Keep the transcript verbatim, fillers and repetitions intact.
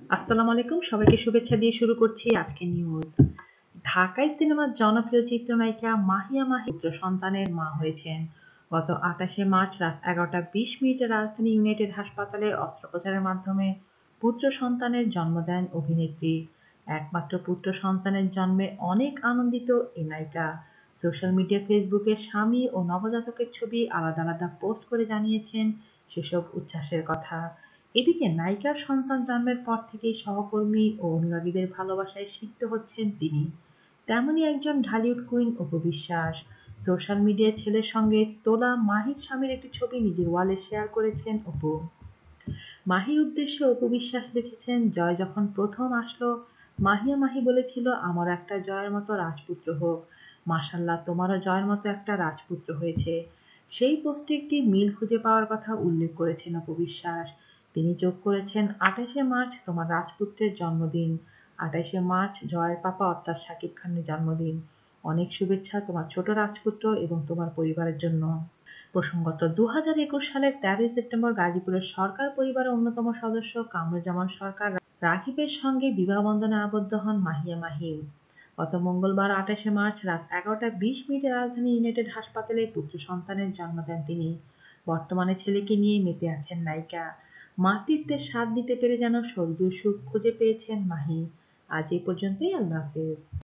আসসালামু আলাইকুম, সবাইকে শুভেচ্ছা দিয়ে শুরু করছি আজকে নিউজ। ঢাকাই সিনেমার জনপ্রিয় চিত্রনায়িকা মাহিয়া মাহি পুত্র সন্তানের মা হয়েছেন। গত আটাশে মার্চ রাত এগারোটা বিশ মিনিটে রাজধানী ইউনাইটেড হাসপাতালে অস্ত্রোপচারের মাধ্যমে পুত্র সন্তানের জন্ম দেন অভিনেত্রী। একমাত্র পুত্র সন্তানের জন্মে অনেক আনন্দিত এই নায়িকা সোশ্যাল মিডিয়া ফেসবুকে স্বামী ও নবজাতকের ছবি আলাদা আলাদা পোস্ট করে জানিয়েছেন সেসব উচ্ছ্বাসের কথা। এদিকে নায়িকার সন্তান জন্মের পর থেকেই সহকর্মী ও অনুরাগীদের ভালোবাসায় সিক্ত হচ্ছেন তিনি। তেমনই একজন ঢালিউড কুইন অপু বিশ্বাস সোশ্যাল মিডিয়ায় ছেলের সঙ্গে তোলা মাহির স্বামীর একটি ছবি নিজের ওয়ালে শেয়ার করেছেন অপু। মাহির উদ্দেশ্যে অপু বিশ্বাস লিখেছেন, জয় যখন প্রথম আসলো মাহিয়া মাহি বলেছিল আমার একটা জয়ের মতো রাজপুত্র হোক। মাশাল্লাহ, তোমারও জয়ের মতো একটা রাজপুত্র হয়েছে। সেই পোস্টে একটি মিল খুঁজে পাওয়ার কথা উল্লেখ করেছেন অপু বিশ্বাস। তিনি যোগ করেছেন, আঠাশে মার্চ তোমার রাজপুত্রের জন্মদিন। আঠাশে মার্চ জয়ের পাপা অর্থাৎ শাকিব খানের জন্মদিন। অনেক শুভেচ্ছা তোমার ছোট রাজপুত্র এবং তোমার পরিবারের জন্য। প্রসঙ্গত, দু হাজার একুশ সালের তেরোই সেপ্টেম্বর গাজীপুরের সরকার পরিবারের অন্যতম সদস্য কামরুজ্জামান সরকার রাকিবের সঙ্গে বিবাহ বন্ধনে আবদ্ধ হন মাহিয়া মাহি। গত মঙ্গলবার আটাশে মার্চ রাত এগারোটা বিশ মিনিটে রাজধানী ইউনাইটেড হাসপাতালে পুত্র সন্তানের জন্ম দেন তিনি। বর্তমানে ছেলেকে নিয়ে মেতে আছেন নায়িকা। মাতৃত্বের স্বাদ নিতে পেরে যেন স্বর্গীয় সুখ খুঁজে পেয়েছেন মাহি। আজ এই পর্যন্তই, আল্লাহ হাফেজ।